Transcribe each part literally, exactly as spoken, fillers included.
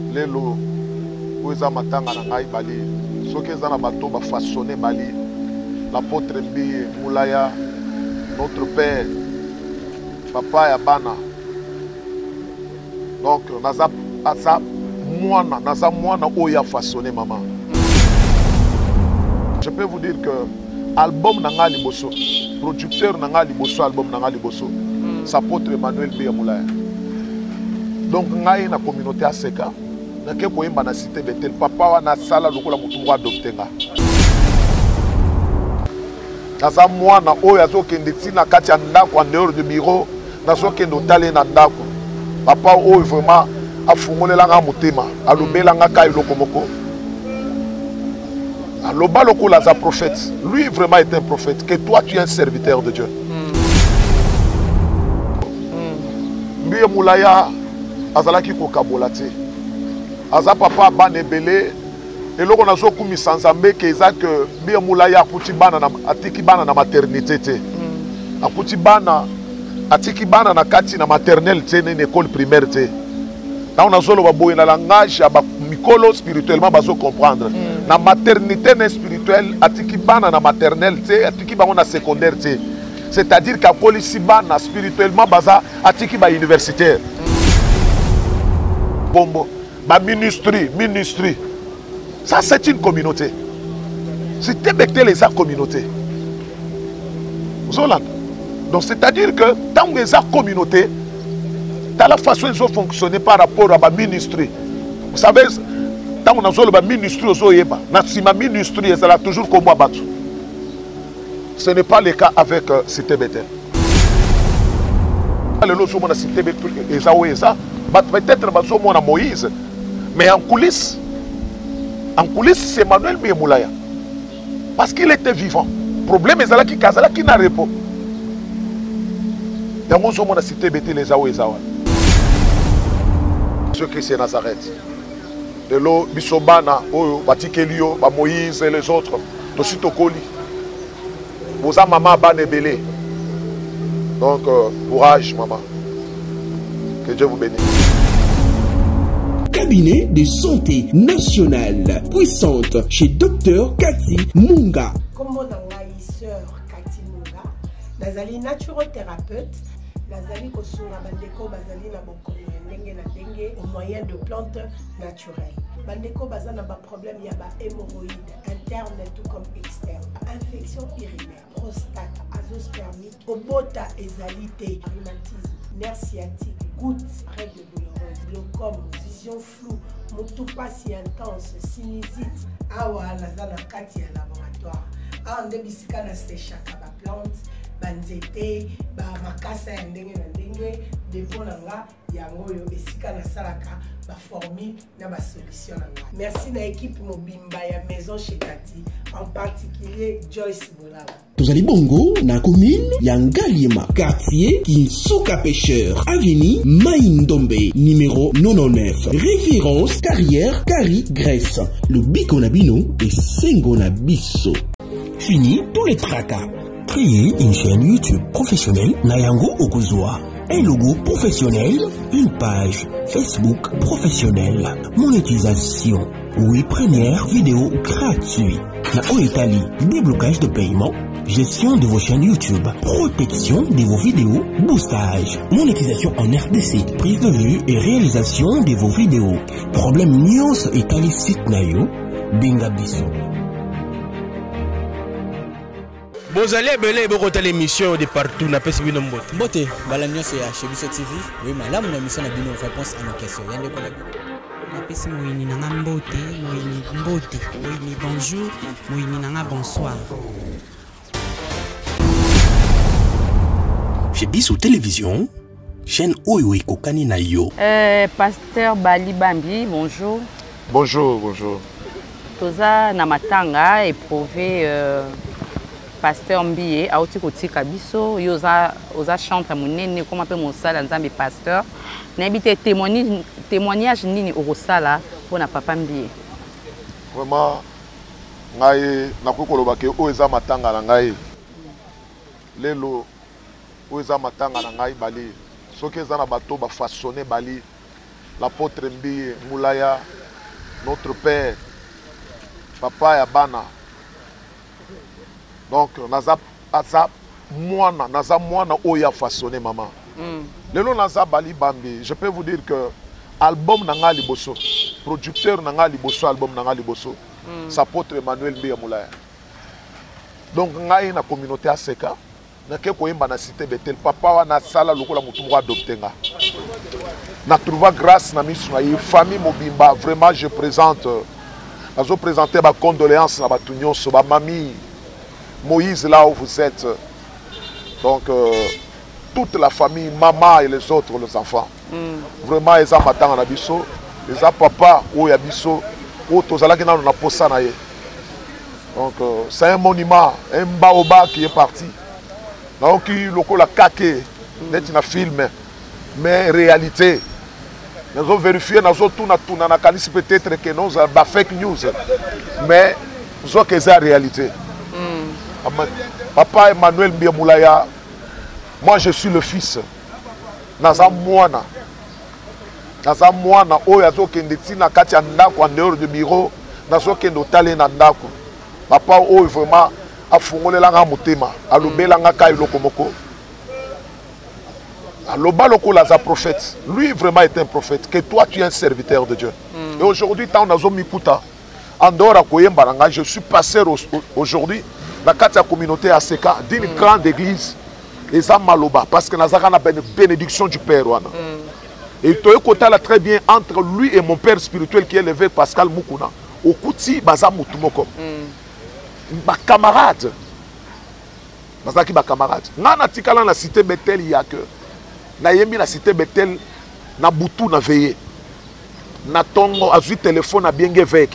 lelo oza matanga na ngai bali soki eza na bato bafaçonne bali l'apôtre Mbi Moulaya notre père papa ya bana donc naza aza mwana naza mwana oya façonné maman. Je peux vous dire que album nanga liboso producteur nanga liboso album nanga liboso c'est apôtre Emmanuel Mbi Moulaya. Donc ngai na communauté à Seka na ke koyemba na cité Bethel papa wana sala lokola mutu mwa adoptenga naza mwana oyo azokende tina kati ya ndako en dehors du bureau nazokende otale na ndako papa oyo vraiment afungolelanga motema alobelanga ka eloko moko aloba lokola aza prophète. Lui vraiment est un prophète, que toi tu es un serviteur de Dieu. Mbi Moulaya azalaki kokabola te aza papa bana ebele eloko nazokumisa nzambe ke eza ke Mbi Moulaya akuti bana na atiki bana na maternité te akuti bana atiki bana na kati na maternelle te na école primaire te na nazoloba boye na langage ya mikolo spirituellement bazo comprendre na maternité na spirituelle atiki bana na maternelle te atiki bango na secondaire te, c'est-à-dire qu'akolisi bana spirituellement baza atiki ba universitaire bombo ba ministry ministry ça c'est une communauté. C'était Bethel les communauté Zolan. Donc c'est-à-dire que tant que les communauté dans la façon ils ont fonctionné par rapport à la ministry. Vous savez tant qu'on a besoin de la ministry aux oyeba si ma ministry elle a toujours comme moi battu. Ce n'est pas le cas avec euh, Cité Bethel. Le lot sur mon Cité Bethel eza ou eza peut-être baso mon Moïse mais en coulisses en coulisses c'est Emmanuel Mbi Moulaya parce qu'il était vivant. Problème est là qui kazala qui n'a repos. Dans mon sur mon Cité Bethel eza ou eza. Ceux qui c'est Nazareth. De l'eau bisobana oyo batikelio ba Moïse et les autres aussi tokoli. Boza maman bana ebele. Donc euh, courage maman. Que Dieu vous bénisse. Cabinet de santé nationale puissante chez docteur Cathy Munga. Comme mon sœur Cathy Munga, nazali naturothérapeute, nazali kosunga bandeko bazali na bokono ndenge na ndenge au moyen de plantes naturelles. Bandeko baza na ba problème ya ba hémorroïdes interne tout comme externe, infection urinaire, prostate, azoospermie, obota ezalité, rhumatisme, nerf sciatique, gouttes, règles douloureuses, glaucome, vision floue, motopathie intense, sinusite. Awa nazana kati ya laboratoire. Awa nde bisika na séchaka ba plante, banzete, ba makasa ya ndenge na ndenge, depo na nga yango yo esika na salaka ba formule na ba solution na nga. Merci na équipe mobimba ya maison chez Cathy, en particulier Joyce Bolala. Tozali bongo na commune Yangalima, quartier Kinsuka Pêcheur, avenue Maïndombe, numéro quatre-vingt-dix-neuf, référence carrière Kari Grèce. Le Bikonabino et Sengonabiso. Fini tous les tracas. Créer une chaîne YouTube professionnelle Nayango Okozwa. Un logo professionnel, une page Facebook professionnelle. Monétisation. Oui, première vidéo gratuite. La Italie, déblocage de paiement. Gestion de vos chaînes YouTube, protection de vos vidéos, boostage, monétisation en R D C, prise de vue et réalisation de vos vidéos. Problème News et Tali site Nayo, Bingabiso. Vous allez belé beaucoup de l'émission de partout, n'a pas suivi nos mots. Beauté, Balamio c'est chez Bisso T V. Oui, mais là, mon émission a bien une réponse à nos questions. Y'a des collègues. Napesi moyini nanga mbote, moyini mbote, moyini bonjour, moyini nanga bonsoir. Chez Bisso Télévision, chaîne Oyo Kokani na yo. Euh, Pasteur Bali Bambi, bonjour. Bonjour, bonjour. Toza Namatanga, éprouvé euh, Pasteur Mbiye, aoti kotika biso, yoza oza chante monene, comment peut mon sala nzambe pasteur. N'habite témoignage témoignage nini okosala pour na papa Mbiye. Vraiment, ngai nakokoloba ke o eza matanga na ngai. Lelo o eza matanga na ngai bali. Soki eza na bato ba façonner bali l'apôtre Mbi Moulaya, notre père, papa Yabana. Donc, naza aza moana, naza moana oya façonné maman. Lelo naza bali bambi, je peux vous dire que album nanga liboso, producteur nanga liboso, album nanga liboso, c'est apôtre Emmanuel Mbi Moulaya. Donc, ngai na communauté A C K, na ke koyemba na cité Betel, papa wa na sala lokola mutu moko adopté nga. Na trouva grâce na misu na famille mobimba, vraiment je présente, je vais présenter ma condoléance na batunyo so ba mamie Moïse là où vous êtes. Donc euh, toute la famille, maman et les autres, les enfants. Mm. Vraiment ils ont matin na biso, ils ont papa ou ya biso, ou tozala ki na na posa na ye. Donc euh, c'est un monument, un baobab qui est parti. Donc il lokola kake, net na film, mais réalité. Nous avons vérifié, nous avons tout peut-être que nous avons fake news, mais nous avons que c'est la réalité. Mm. Papa Emmanuel Mbi Moulaya, moi je suis le fils. Naza mwana. Naza mwana, oh yazo kende tina kati ya ndako en dehors du bureau, nazo kende otale na ndako. Papa oh vraiment a fungolela nga motema, alobela nga kai lokomoko. Loba Lokola est un prophète. Lui vraiment est un prophète. Que toi tu es un serviteur de Dieu. Mm. Et aujourd'hui, tant on a Mikuta, en dehors à Koyembaranga, je suis pasteur aujourd'hui dans la communauté A C K d'une mm. grande église. Et ça Maloba. Parce que nous avons une bénédiction du Père. Mm. Et tu as très bien entre lui et mon père spirituel qui est l'évêque Pascal Mukuna. Au Kouti, Baza Moutumoko. Ma camarade. Bazaki ma camarade. Nana Tikala na cité Bethel, il y a que. Na yembi na cité Betel na butu na veillé na tongo azui téléphone na bienge vek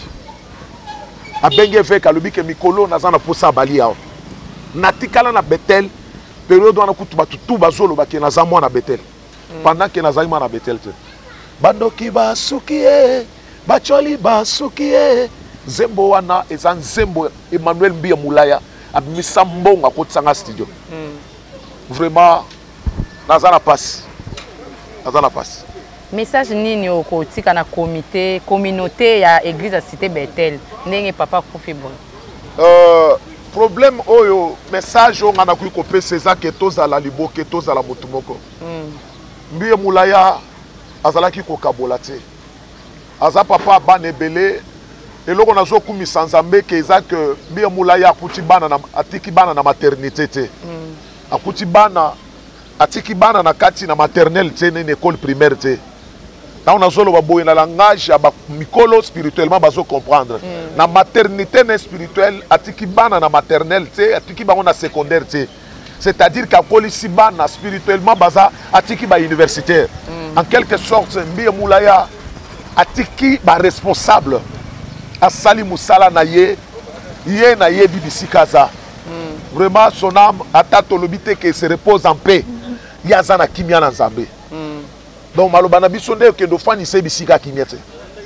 a bienge vek alobi ke mikolo na zana posa bali yao na tikala na Betel période wana kutu batu tu bazolo ba ke na zamwa na Betel pendant que na zaima na Betel te bandoki ba sukie bacholi ba sukie zembo wana ezan zembo Emmanuel Mbi Moulaya abimisa mbonga kotsanga studio vraiment Nazana passe. Nazana passe. Message nini okotika na comité, communauté ya église à cité Bethel. Ndenge papa Kofi bon. Euh problème oyo message on ngana ku kopé César que toza la libo que toza la motumoko. Mbi Moulaya azalaki ko kabolate. Aza papa banebele eloko nazo kumisa nzambe ke ezaka Mbi Moulaya akuti bana na atiki bana na maternité te. Akuti bana atiki bana na kati na maternelle te na école primaire te na on a zolo ba boye na langage ya ba mikolo spirituellement bazo comprendre mm. na maternité na spirituelle atiki bana na maternelle te atiki ba on a secondaire te c'est-à-dire qu'à polisi bana spirituellement baza atiki ba universitaire mm. en quelque sorte Mbi Moulaya atiki ba responsable asali musala na ye ye na ye bibisikaza mm. vraiment son âme atato lobité que se repose en paix. Yazana kimia na nzambe. Donc maloba na biso nde ke do fani se bisika kimia te.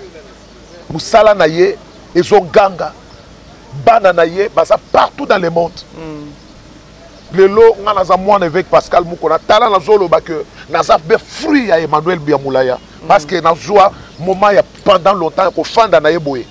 Musala na ye ezonganga bana na ye baza partout dans le monde. Lelo ngana za mwana avec Pascal Mukona tala na zolo ba que naza be fruit ya Emmanuel Mbi Moulaya parce que na joie moment ya pendant longtemps ko fanda na ye boye.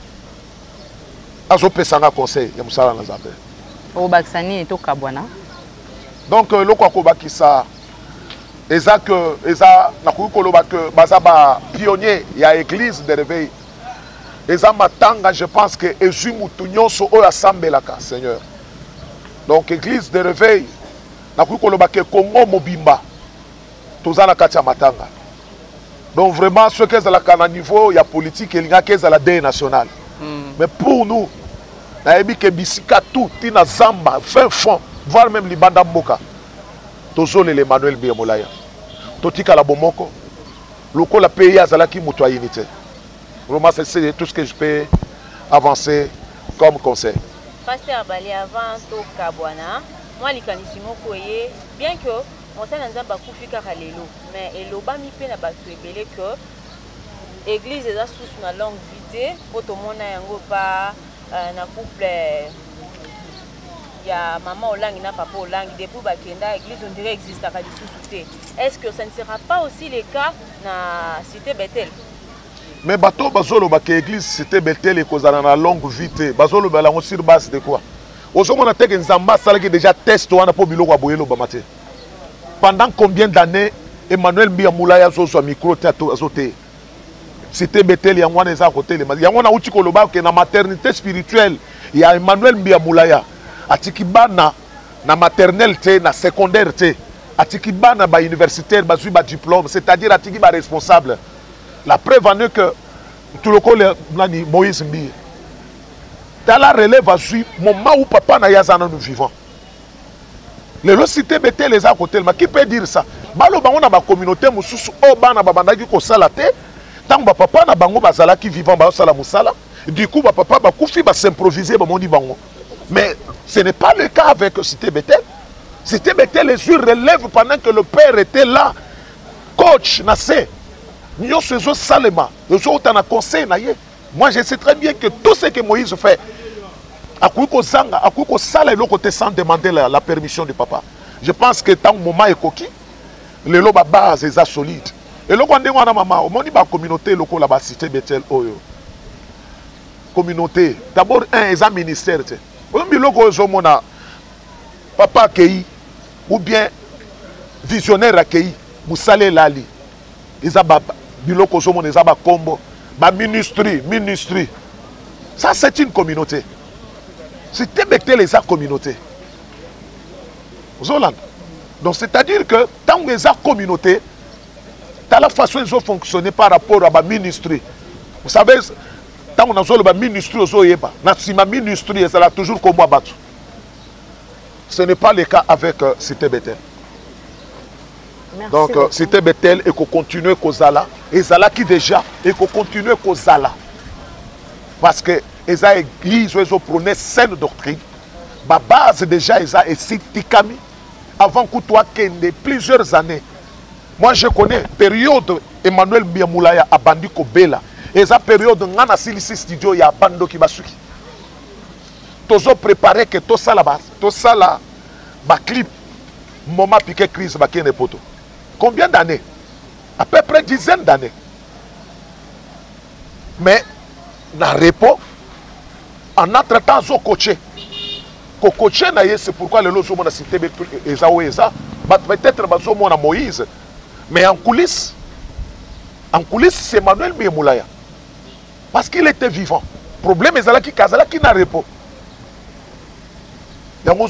Azo pesanga conseil ya musala na nzambe. O baksani to kabwana. Donc le quoi ko bakisa eza que eza na koloba que baza ba pionnier ya église de réveil eza matanga je pense que ezu mutu nyonso oyo asambelaka Seigneur. Donc église de réveil na koloba que Congo mobimba tozana kati ya matanga. Donc vraiment ce que ezala kana niveau ya politique elinga que ezala dé national. Mm. Mais pour nous na ebi ke bisika tout tina zamba fin fond voire même libanda mboka. Tozole l'Emmanuel Mbi Moulaya. Totika la bomoko. Loko la pays azalaki mutua unité. Vraiment c'est tout ce que je peux avancer comme conseil. Pasteur Bali avant to kabwana, moi likanisi moko ye bien que on sait nzamba kufika kalelo, mais eloba mi pe na batu ebele que église eza sous na longue vie poto mona yango pa na couple il y a maman Olangi na papa Olangi depuis bakenda église on dirait existe à Kadisou. Est-ce que ça ne sera pas aussi le cas na cité Bethel? Mais bateau bazolo ba église cité Bethel et kozala na longue vie bazolo ba la sur base de quoi? Aujourd'hui on a teke nzamba sala qui déjà test wana po biloko aboyelo ba maté. Pendant combien d'années Emmanuel Mbia Moulaya zo so micro théâtre azoté? Cité Bethel ya ngwana eza côté le ya ngwana uti koloba que na maternité spirituelle il y a Emmanuel Mbia Moulaya atiki bana na maternelle té na secondaire té atiki bana ba universitaire ba zui ba diplôme, c'est-à-dire atiki ba responsable. La preuve en est que tout le monde nani Moïse Mbie dans la relève à suivre moment où papa na yazana nous vivons. Le lo cité Bethel les à côté mais qui peut dire ça? Balo bango na ba communauté mususu o bana babandaki ko sala té tant ba papa na bango bazala qui vivant ba sala musala du coup ba papa ba kufi ba s'improviser ba mondi bango. Mais ce n'est pas le cas avec cité Bethel. Cité Bethel les yeux relève pendant que le père était là coach na c'est nous faisons salema, nous sommes en conseil. Moi je sais très bien que tout ce que Moïse fait, à quoi qu'on sanga, à quoi qu'on sale le côté sans demander la, la permission du papa. Je pense que tant que moment est coquille, le loba base est solide. Et le quand on a maman, on dit la communauté locale là-bas cité Bethel oyo. Communauté, d'abord un exam ministère. On dit le quand on a papa accueilli ou bien visionnaire accueilli, Moussale Lali, ils ont biloko zomo les aba combo ba ministry ministry ça c'est une communauté c'était Bethel les a communauté Zoland donc c'est-à-dire que tant que les a communauté dans la façon ils ont fonctionné par rapport à ba ministry vous savez tant on a zo ba ministry ozo yeba na sima ministry ça là toujours comme moi battu ce n'est pas le cas avec euh, Cité Bethel. Merci donc, beaucoup. Cité Bethel et qu'on continue Kozala. Et Zala qui déjà, et qu'on continue Kozala. Parce que les églises, ils ont prôné saine doctrine. Ma base déjà, ils ont essayé Tikami. Avant que toi, de plusieurs années. Moi, je connais période Emmanuel Biamoulaya à Bandi Kobela. Et la période où on a Silisi Studio, il y a Bando qui va suivre. Tous ont préparé que tout ça là-bas, tout ça là, ma clip, moment piqué crise, ma kene poto. Combien d'années? À peu près dizaines d'années. Mais, dans le repos, en entre-temps, ils ont coaché. Ko coaché, c'est pourquoi le lot a cité Eza ou Eza. Peut-être qu'ils ont Moïse. Mais en coulisses, en coulisses, c'est Emmanuel Biamoulaya. Parce qu'il était vivant. Le problème, c'est qu'il qui n'a repos. Mais en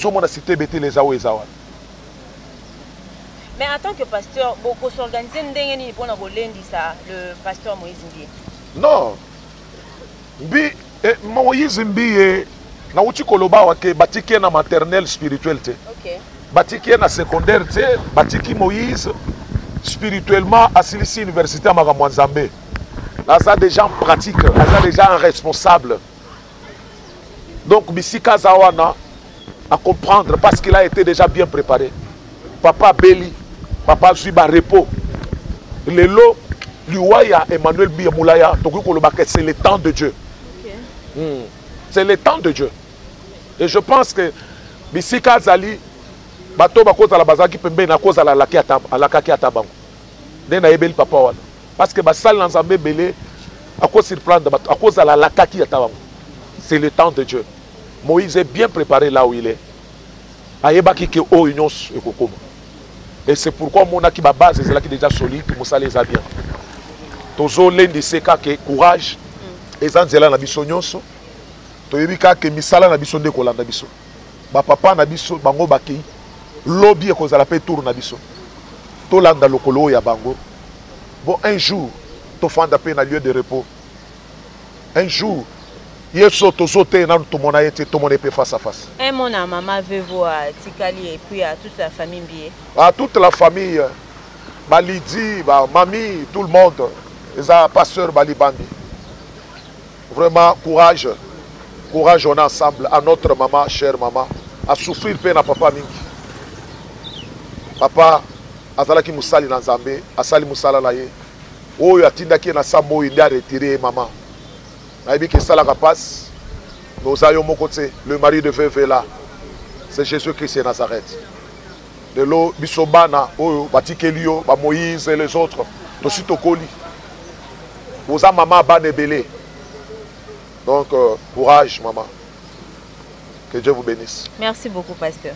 tant que pasteur, beaucoup s'organisent pour le pasteur Moïse Mbie. Non. Mbi, Moïse Mbie, na uchi koloba wake batiki na maternelle spirituelle. Ok. Batiki na secondaire, batiki Moïse spirituellement à Silisi Université à Magamouanzambe. Là, ça déjà en pratique, là, ça déjà un responsable. Donc, Bissika Zawana, à comprendre parce qu'il a été déjà bien préparé. Papa Béli, papa Zuba Repos, le lot, l'Uwaya Emmanuel Biamoulaya, c'est le temps de Dieu. Okay. Mm. C'est le temps de Dieu. Et je pense que Bissika Zali, bato bako za la bazaki pembe na koza la laki ataba, la kaki atabango. Ne na ebeli papa wana. Parce que basal na nzambe belé à cause surprendre bato, à cause la la kaki atabango. C'est le temps de Dieu. Moïse est bien préparé là où il est. Et c'est pourquoi mon aki base est là qui est déjà solide, Moussa les a bien. Tozo l'un seka que courage, et zanzela na biso nyonso. Toyebika que misala na biso ndeko landa biso. Ba papa na biso bango bakei. Lobby ko za la pe tour na biso. To landa lokolo ya bango. Bon un jour, to fanda pe na lieu de repos. Un jour Yeso tozote na tout mon été tout mon épée face à face. Et mon maman veut voir Tikali et puis à toute la famille Mbie. À toute la famille, ba Lydie, ba mamie, tout le monde, les pasteur Balibandi. Vraiment courage, courage on est ensemble à notre maman, chère maman, à souffrir peine à papa mingi. Papa azalaki musali na Nzambe, asali musala la ye. Oyo atindaki na sambo il a retiré maman. Nous avons le mari de veuve est là. c'est Jésus-Christ et Nazareth. De l'eau, Bisobana, Batikelio, Moïse et les autres, Toshi Tokoli. Vous avez maman Banebele. Donc, euh, courage, maman. Que Dieu vous bénisse. Merci beaucoup, pasteur.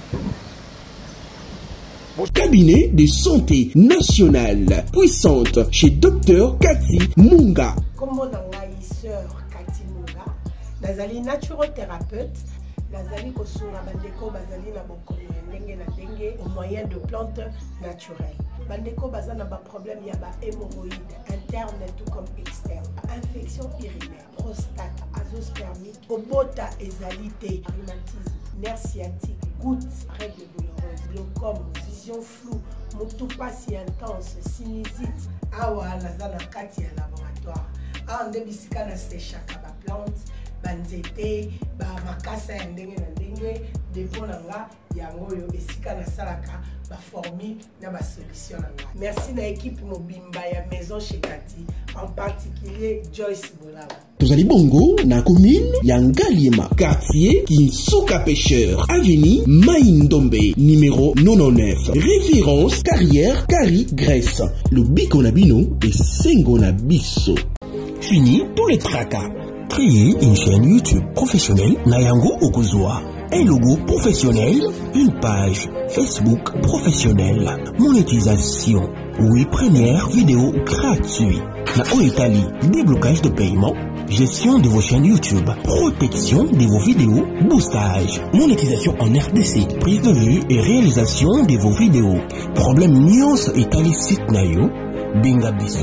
Cabinet de santé nationale puissante chez docteur Cathy Munga. Comme mon sœur Cathy Munga, nazali naturothérapeute, nazali kosunga bandeko bazali na bokono ndenge na ndenge au moyen de plantes naturelles. Bandeko bazana ba problème ya ba hémorroïdes interne tout comme externe, infection urinaire, prostate, azoospermie, obota ezalité, rhumatisme, nerf sciatique, gouttes, règles douloureuses, glaucome, vision floue, motopathie intense, sinusite, awa nazana kati ya laboratoire. Ah, on débisika na séchaka ba plante, banzete, ba makasa ya ndenge na ndenge, dépôt nanga yango yo esika na salaka ba formi na ba solution nanga. Merci na équipe mobimba ya maison chez Cathy, en particulier Joyce Bolala. Tozali bongo na commune ya Ngaliema, quartier Kinsuka Pêcheur, avenue Maïndombe, numéro quatre-vingt-dix-neuf, référence carrière Kari Grèce. Le biko na bino et sengo na biso. Fini tous les tracas. Créer une chaîne YouTube professionnelle Nayango Okozwa. Un logo professionnel, une page Facebook professionnelle. Monétisation. Oui, première vidéo gratuite. La Italie, déblocage de paiement. Gestion de vos chaînes YouTube, protection de vos vidéos, boostage, monétisation en R D C, prise de vue et réalisation de vos vidéos. Problème Nios Italie site Nayo, Bingabiso.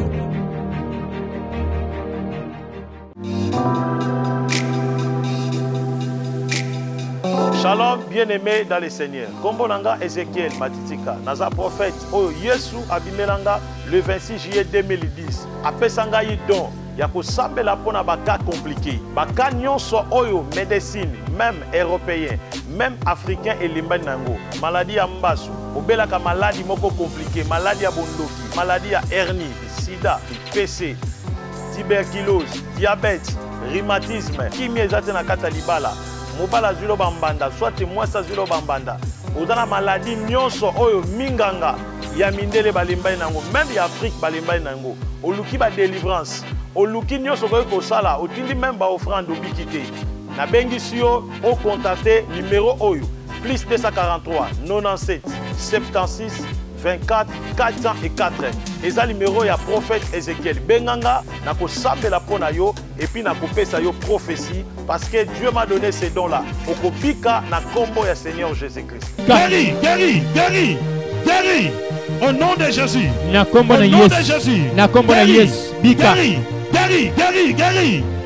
Shalom, bien-aimé dans le Seigneur. Kombo nanga Ezekiel Matitika, naza prophète, oh Yesu abimelanga le vingt-six juillet deux mille dix. Apesanga yi don. Ya kosambela pona baka compliqué. Baka nyonso oyo médecine, même européen, même africain et limba nango. Maladie ya mbasu, obelaka maladie moko compliqué, maladie ya bondoki, maladie ya hernie, sida, P C, tuberculose, diabète, rhumatisme, kimi ezate na kata libala. Mobala zulo bambanda, soit mwasa zulo bambanda. Odana maladie nyonso oyo minganga ya mindele balimba nango, même ya Afrique balimba nango. Oluki ba délivrance. Oluki nyonso koyo kosala, otindi même ba offrande obikité. Na bengisi yo o contacter numéro oyo plus deux cent quarante-trois quatre-vingt-dix-sept soixante-seize vingt-quatre quatre cent quatre. Eza numéro ya prophète Ezekiel. Benganga na kosambela pona yo et puis na kopesa yo prophétie parce que Dieu m'a donné ces dons là. Okopika na kombo ya Seigneur Jésus-Christ. Guéri, guéri, guéri, guéri. Au nom de Jésus. Na kombo na Yesu. Au nom de Jésus. Na kombo na Yesu. Bika. Guéri, guéri, guéri, guéri.